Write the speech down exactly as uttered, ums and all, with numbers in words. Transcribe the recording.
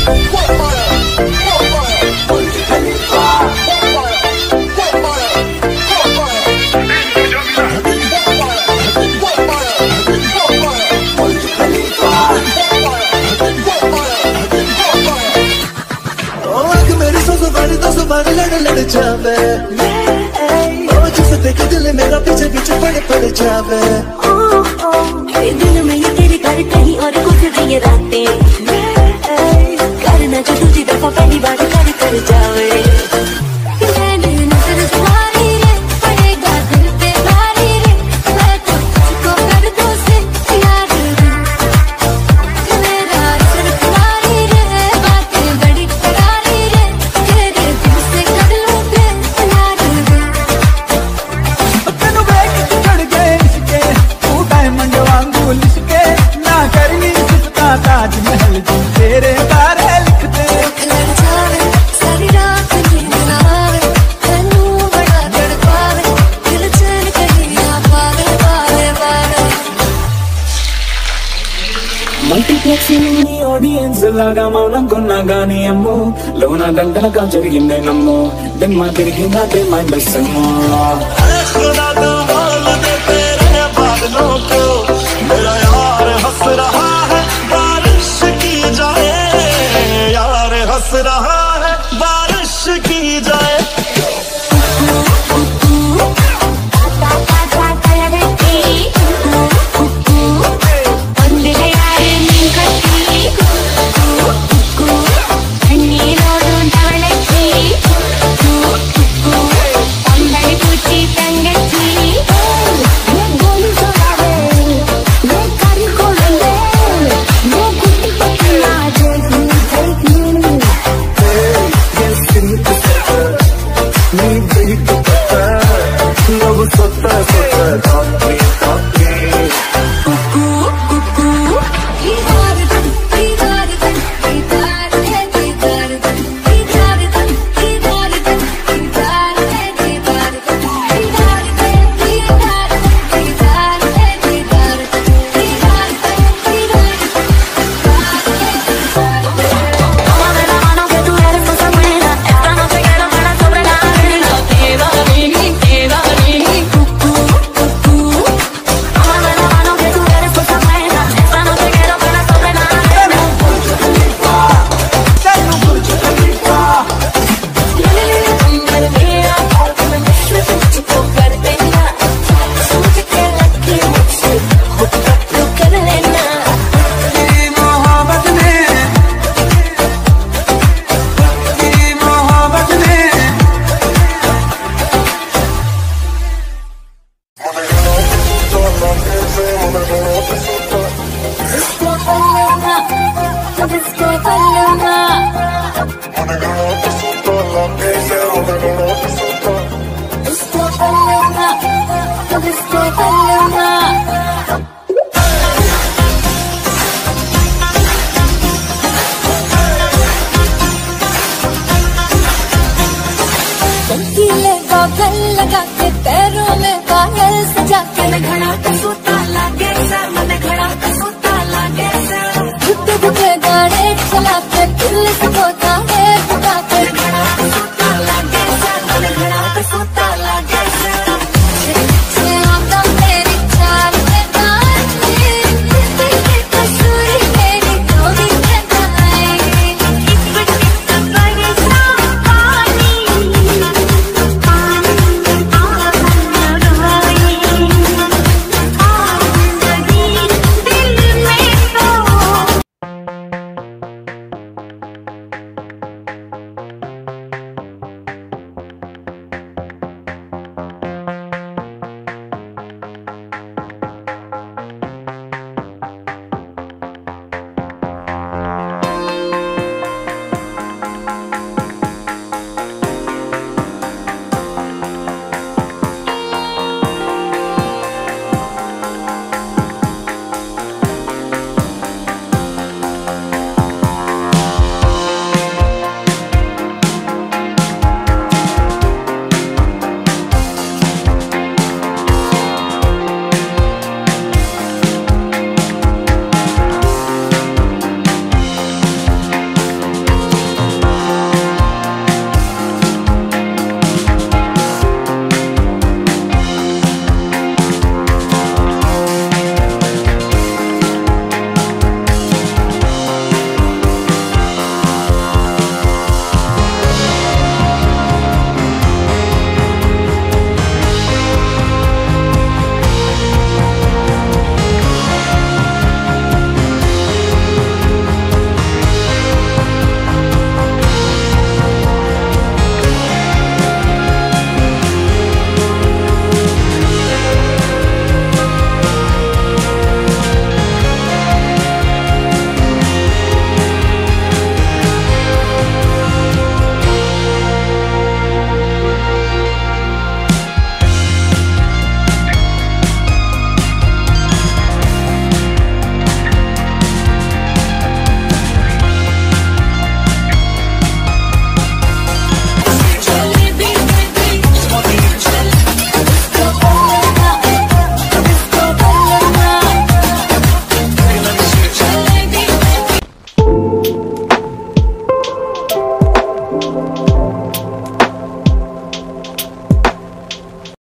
लड़ लड़ जावे ओ जिसे देख दिल मेरा पीछे पीछे पड़ पड़ जावे दिल में ये तेरे घर कहीं और गुजर रही है रातें करना जो दूसरी दफा पहली बार कर कर जावे तेरे बारे लिखते सारी रात बड़ा तड़पावे दिल चैन कहीं ना पावे पावे पावे మల్టీప్లెక్సింగ్ ఆడియన్స్ లాగా మౌనం కొన్నగాని అమ్మో లోన దండలగా జరిగిందే నమ్మో దిమ్మ తిరిగిందే మైండ్లెస్ అమ్మో ఖుదా తో బోల్ దే तेरे बादलों को मेरा यार हंस रहा है बारिश की जाए यार हंस रहा है बारिश की जाए लगा के पैरों में पायल सजा के घड़ा का सूता लागे सर मन घड़ा का सूता लागे सर घुटे घुटे गाड़े